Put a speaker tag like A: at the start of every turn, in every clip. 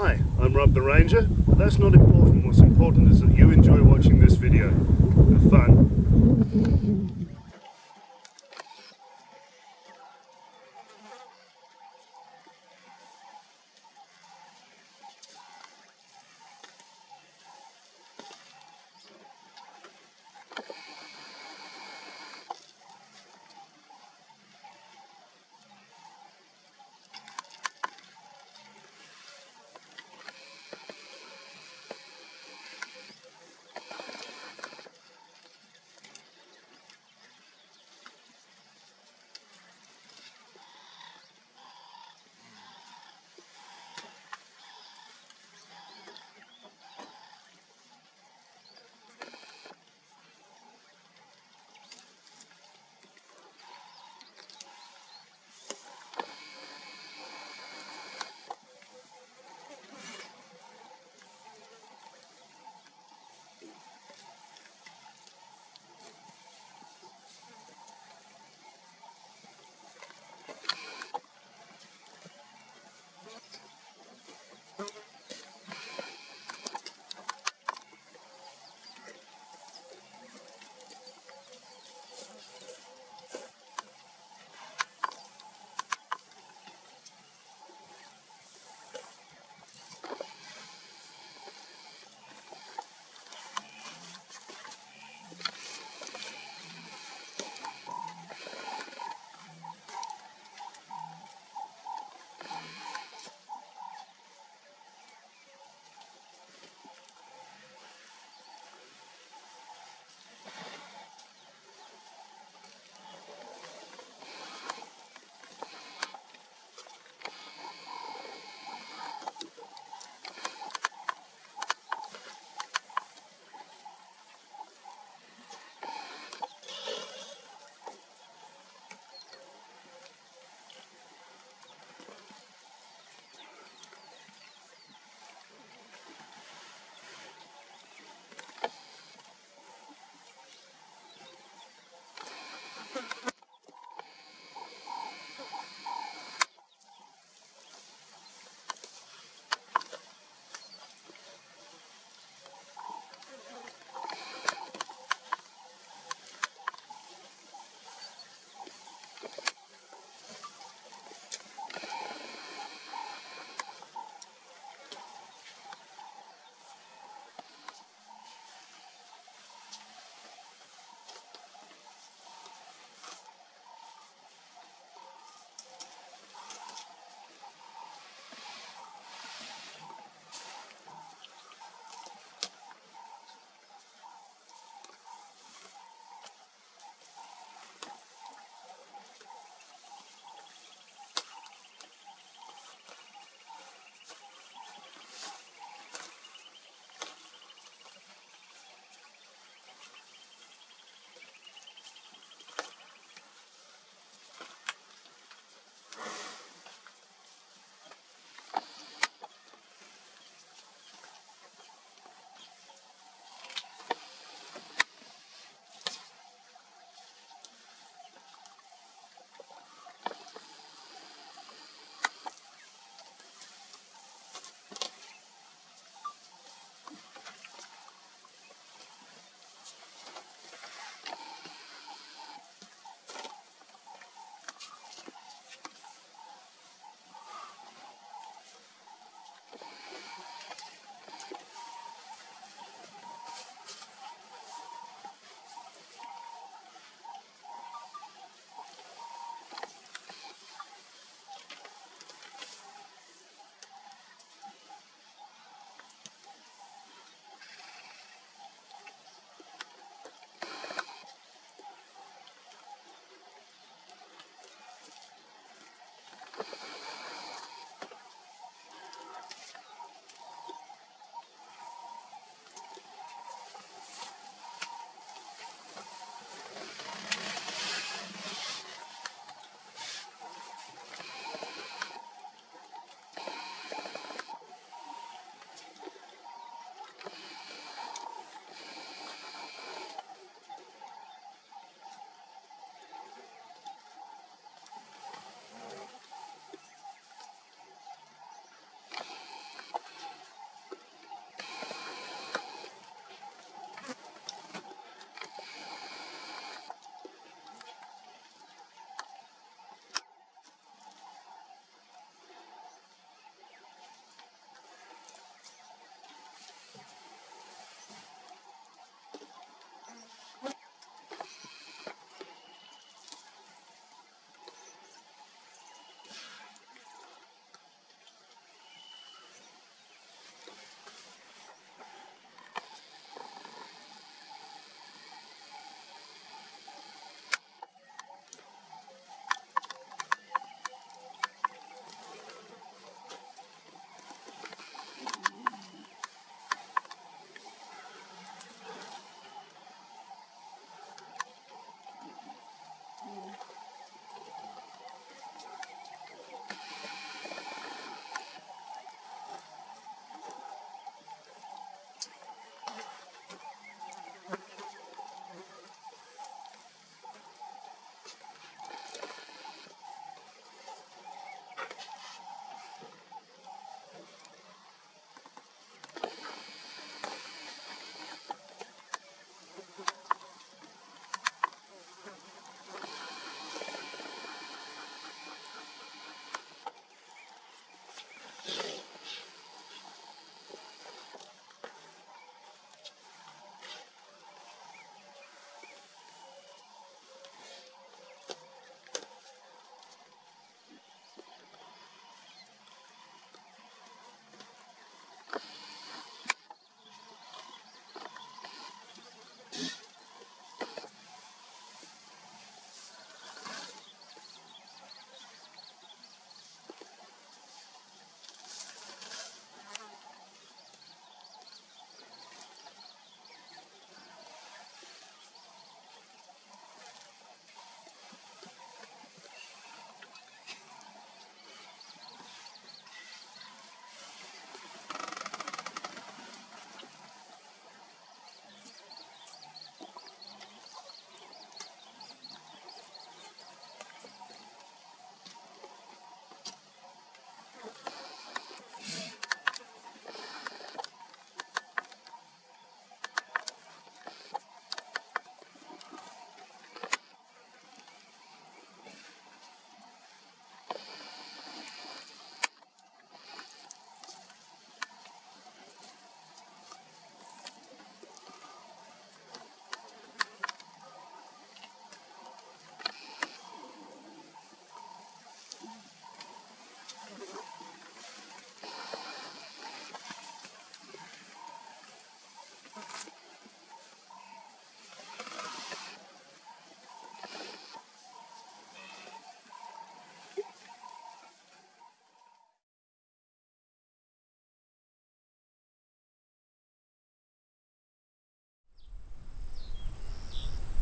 A: Hi, I'm Rob the Ranger, but that's not important. What's important is that you enjoy watching this video. Have fun.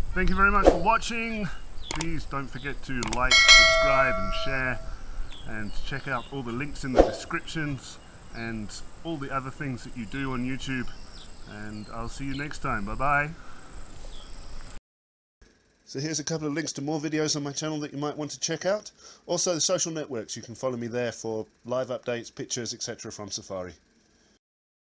A: Thank you very much for watching. Please don't forget to like, subscribe and share, and check out all the links in the descriptions and all the other things that you do on YouTube, and I'll see you next time. Bye bye. So here's a couple of links to more videos on my channel that you might want to check out. Also the social networks, you can follow me there for live updates, pictures, etc. from Safari.